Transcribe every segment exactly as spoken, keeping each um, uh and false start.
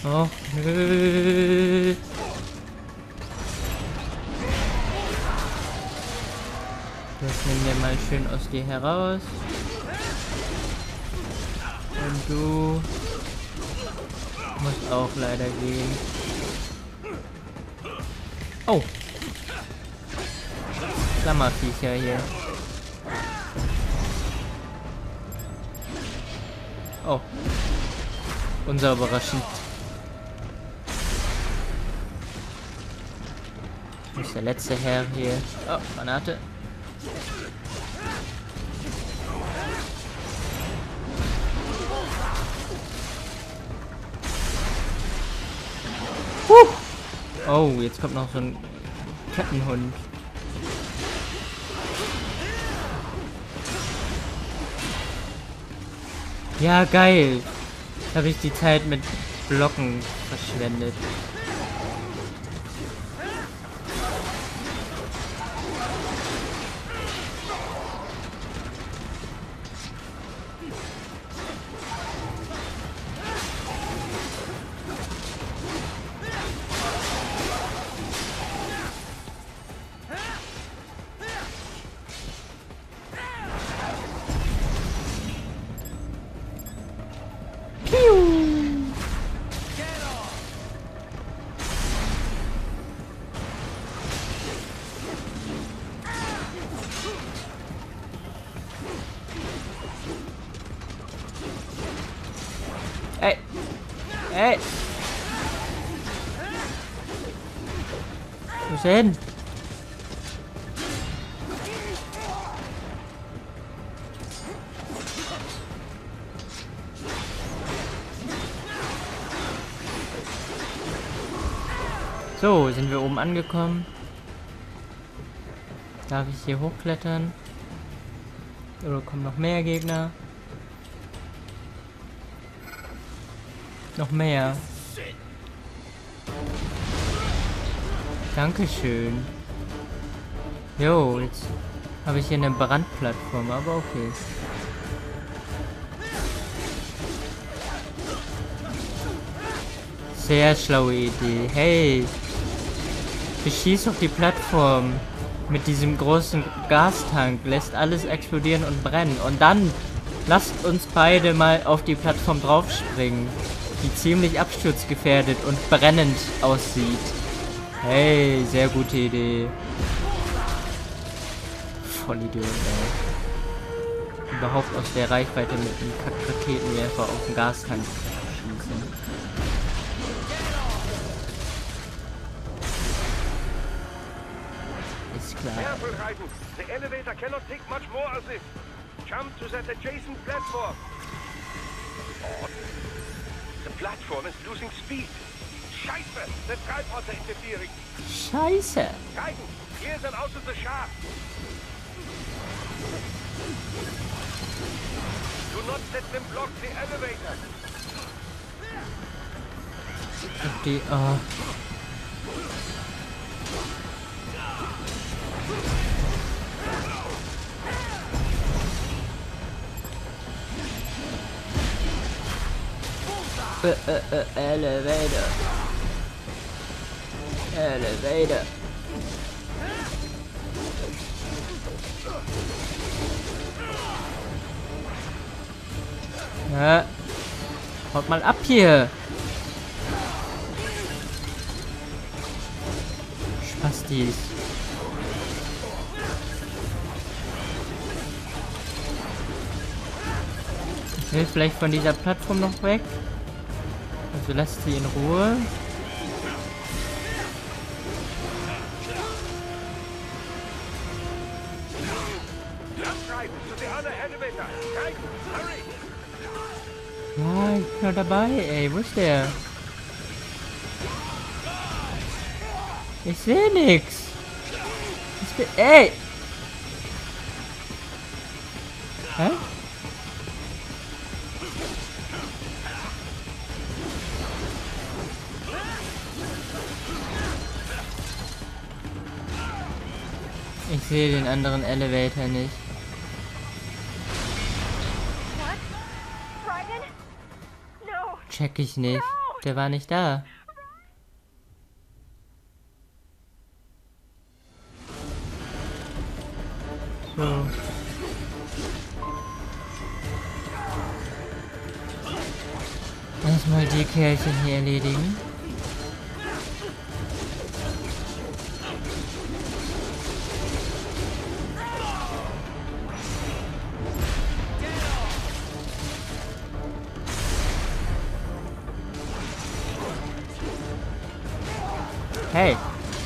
Oh, nö. Das nehmen wir mal schön aus dir heraus. Und du musst auch leider gehen. Oh. Klammerviecher hier. Oh. Unsauberer Schied. Wo ist der letzte Herr hier? Oh, Granate. Huh. Oh, jetzt kommt noch so ein Kettenhund. Ja, geil. Habe ich die Zeit mit Blocken verschwendet. Ey! Ey! Wo ist er hin? So, sind wir oben angekommen. Darf ich hier hochklettern? Oder kommen noch mehr Gegner? Noch mehr. Dankeschön. Jo, jetzt habe ich hier eine Brandplattform, aber okay. Sehr schlaue Idee. Hey, beschieß auf die Plattform mit diesem großen Gastank, lässt alles explodieren und brennen. Und dann lasst uns beide mal auf die Plattform draufspringen, die ziemlich absturzgefährdet und brennend aussieht. Hey, sehr gute Idee. Vollidiot, ey. Überhaupt aus der Reichweite mit einem Kack-Raketenwerfer auf den Gastank schießen. Ist klar. Careful, Raiden. The elevator cannot take much more of this. Jump to that adjacent platform. Oh. The platform is losing speed. Scheiße! The tripods are interfering. Scheiße! Raiden, clear them out of the shaft. Do not let them block the elevator. Die, oh. Äh, äh, äh, Elevator. Elevator. Ja. Haut mal ab hier. Spastis. Ich will vielleicht von dieser Plattform noch weg. Also lasst sie in Ruhe. Ja, ich bin noch dabei, ey. Wo ist der? Ich sehe nix. Ich bin, ey! Hä? Ich sehe den anderen Elevator nicht. Check ich nicht. der war nicht da. So. Erstmal die Kerlchen hier erledigen. Hey.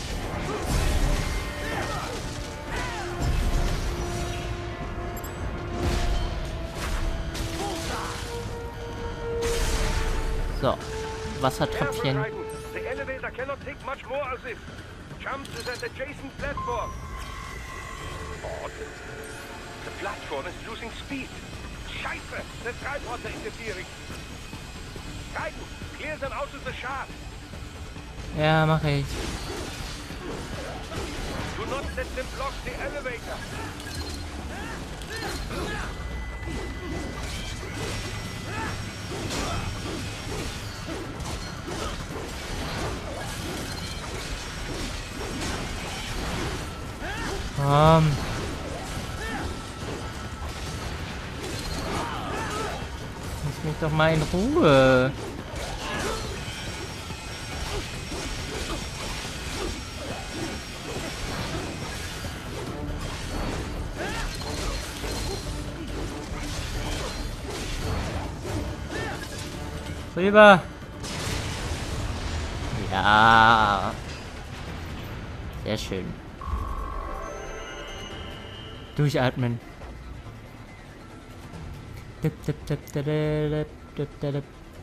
So, Wassertröpfchen. The elevator cannot take much more as this. Jump to that adjacent platform. Odd. The platform is losing speed. Scheiße, the tripods are interfering. Titan, clear them out of the shaft. Ja, mache ich. Do not let them block the elevator. Komm. Lass mich doch mal in Ruhe. Rüber. Ja. Sehr schön. Durchatmen. Dip, dip, dip, dip, dip, dip, dip.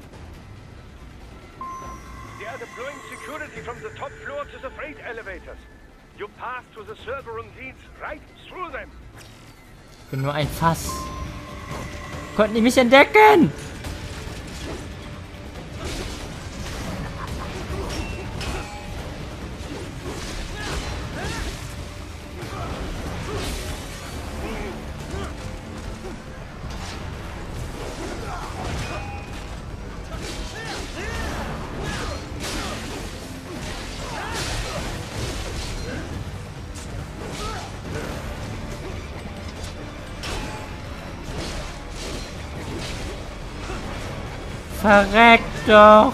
They are deploying security from the top floor to the freight elevators. You pass to the server room leads right through them. Ich bin nur ein Fass. Konnten die mich entdecken? Verreckt doch!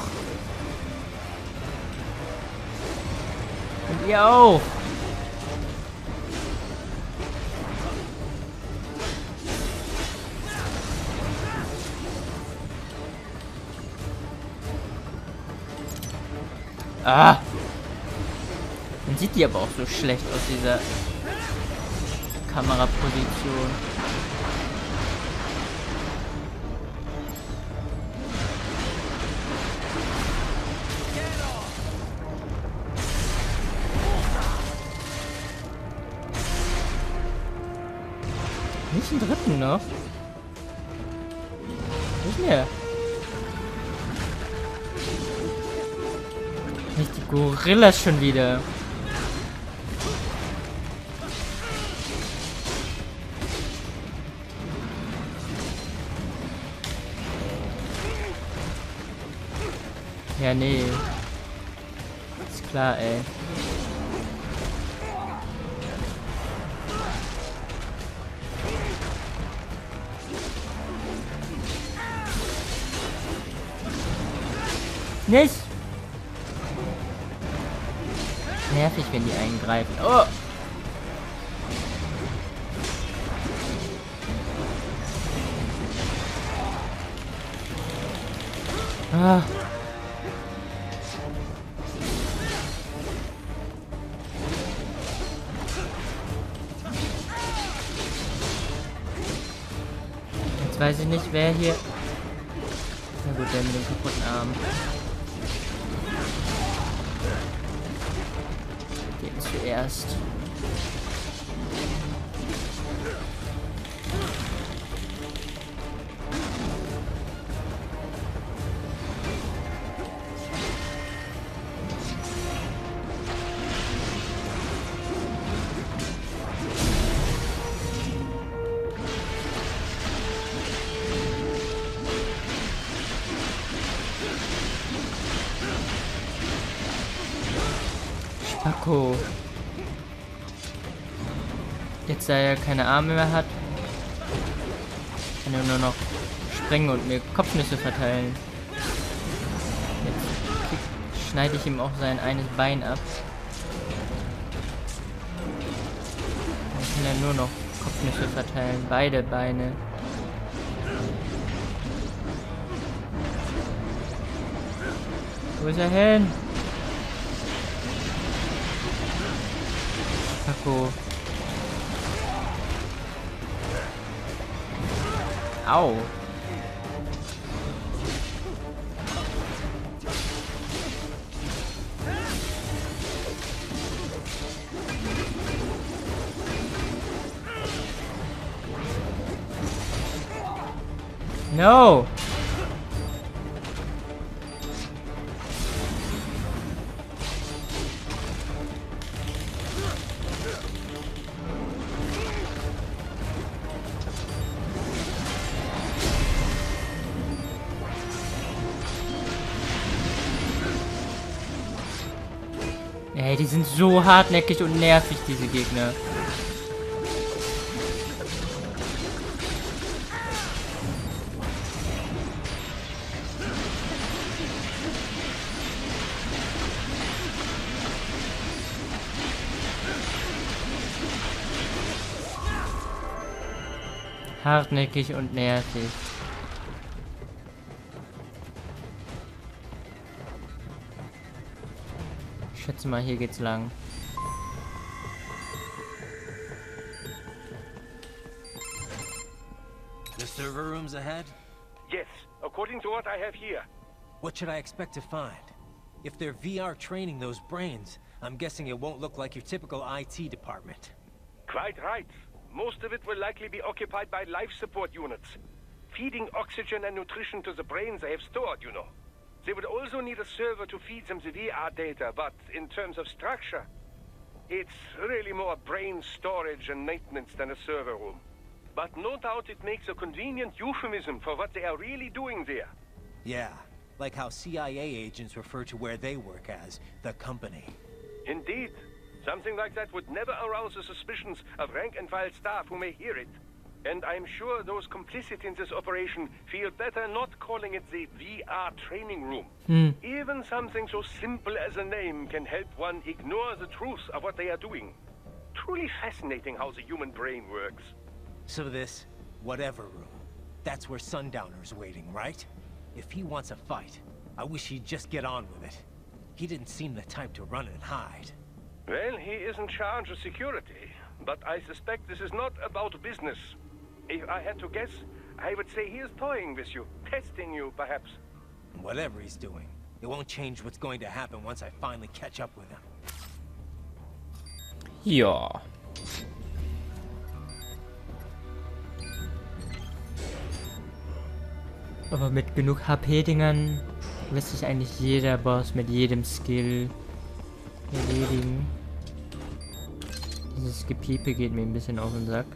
Und ihr auch! Ah! Man sieht die aber auch so schlecht aus dieser Kameraposition. Nicht einen dritten noch? Nicht mehr. Nicht die Gorillas schon wieder. Ja, nee. Ist klar, ey. Nicht! Nervig, wenn die eingreifen. Oh! Ah. Jetzt weiß ich nicht, wer hier... Na gut, der mit dem kaputten Arm. Den zuerst. Paco. Jetzt, da er keine Arme mehr hat, kann er nur noch springen und mir Kopfnüsse verteilen. Jetzt schneide ich ihm auch sein eines Bein ab. Dann kann er nur noch Kopfnüsse verteilen. Beide Beine. Wo ist er hin? Paco. Au. No. Ey, die sind so hartnäckig und nervig, diese Gegner. Hartnäckig und nervig. Ich schätze mal, hier geht's lang. The server rooms ahead? Yes, according to what I have here. What should I expect to find? If they're V R training those brains, I'm guessing it won't look like your typical I T department. Quite right. Most of it will likely be occupied by life support units. Feeding oxygen and nutrition to the brains they have stored, you know. They would also need a server to feed them the V R data, but in terms of structure, it's really more brain storage and maintenance than a server room. But no doubt it makes a convenient euphemism for what they are really doing there. Yeah, like how C I A agents refer to where they work as the company. Indeed. Something like that would never arouse the suspicions of rank-and-file staff who may hear it. And I'm sure those complicit in this operation feel better not calling it the V R training room. Hmm. Even something so simple as a name can help one ignore the truth of what they are doing. Truly fascinating how the human brain works. So this, whatever room, that's where Sundowner's waiting, right? If he wants a fight, I wish he'd just get on with it. He didn't seem the type to run and hide. Well, he is in charge of security, but I suspect this is not about business. If I had to guess, I would say he is toying with you, testing you, perhaps. Whatever he's doing, it won't change what's going to happen once I finally catch up with him. Ja. Aber mit genug H P-Dingern lässt sich eigentlich jeder Boss mit jedem Skill erledigen. Dieses Gepiepe geht mir ein bisschen auf den Sack.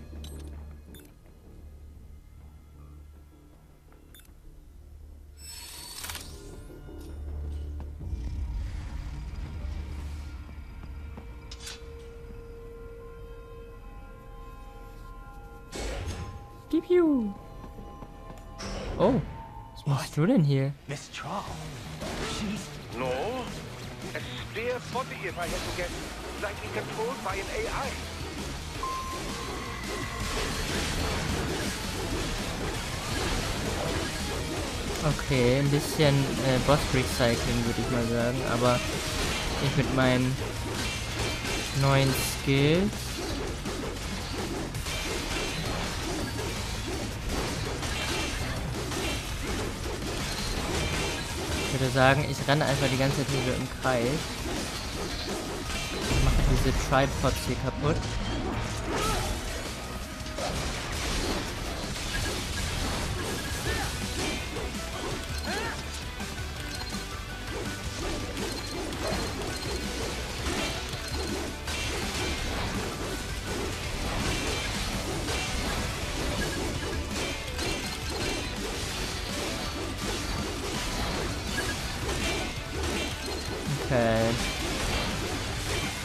Piu piu. Oh, was machst du denn hier? Miss Trawl, she's... No? A spare body, if I had to guess. Likely controlled by an A I. Okay, ein bisschen äh, Boss-Recycling würde ich mal sagen, aber ich mit meinen neuen Skills. Ich würde sagen, ich renne einfach die ganze Zeit hier so im Kreis. Ich mache diese Tripods hier kaputt. Okay.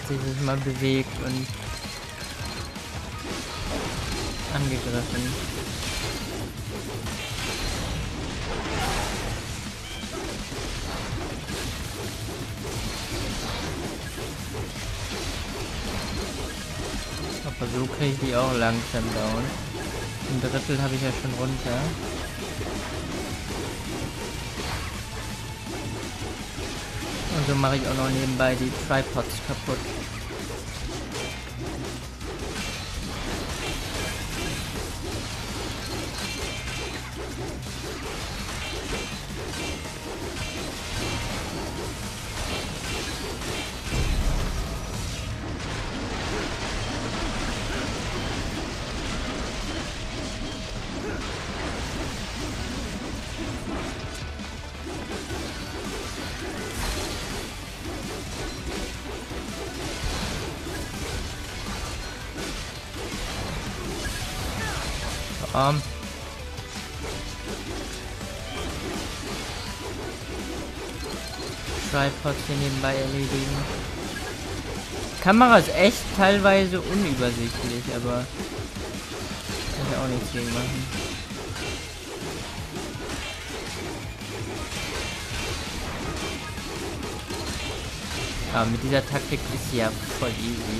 sich das mal bewegt und angegriffen. Aber so kriege ich die auch langsam down. Ein Drittel habe ich ja schon runter. Und so mache ich auch noch nebenbei die Tripods kaputt. Um. Tripods hier nebenbei erledigen. Die Kamera ist echt teilweise unübersichtlich, aber kann ich auch nichts gegen machen. Aber mit dieser Taktik ist sie ja voll easy.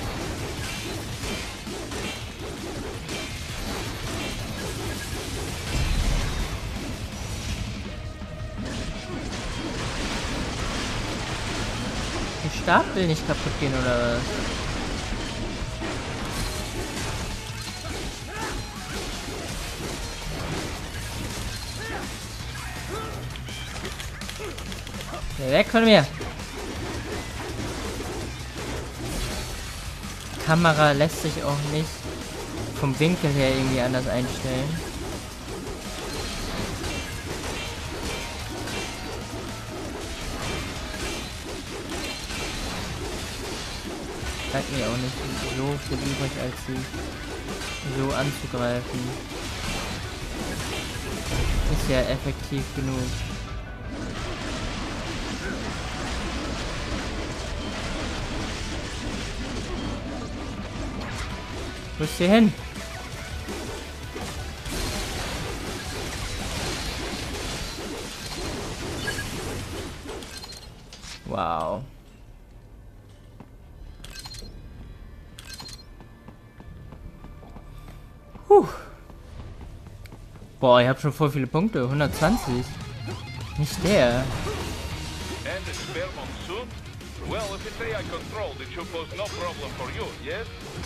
Der Stab will nicht kaputt gehen, oder was? Ja, weg von mir! Die Kamera lässt sich auch nicht vom Winkel her irgendwie anders einstellen. Zeigt mir auch nicht so viel übrig, als sie so anzugreifen. Ist ja effektiv genug. Wo ist sie hin? Wow. Puh. Boah, ich habe schon voll viele Punkte. hundertzwanzig. Nicht der. And a spare monsoon? Well, if it's A I controlled, it should pose no problem for you, yes?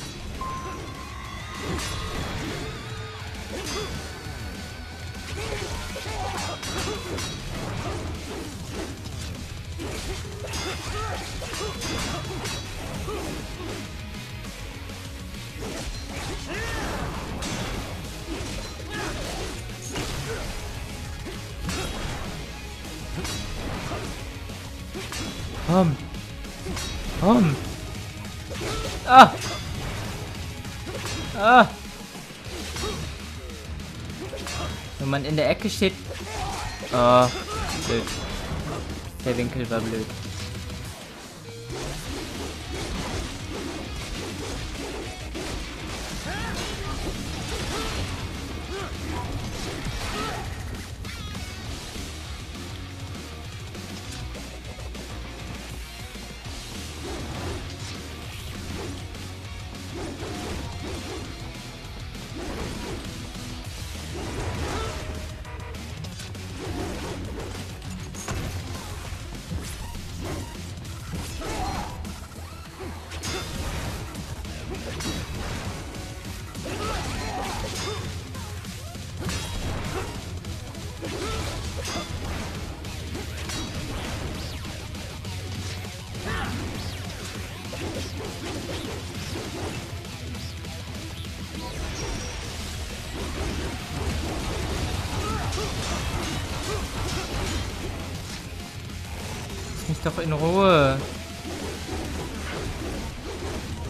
Komm. Komm. Ah. Ah. Wenn man in der Ecke steht. Oh, blöd. Der Winkel war blöd. Lass mich doch in Ruhe.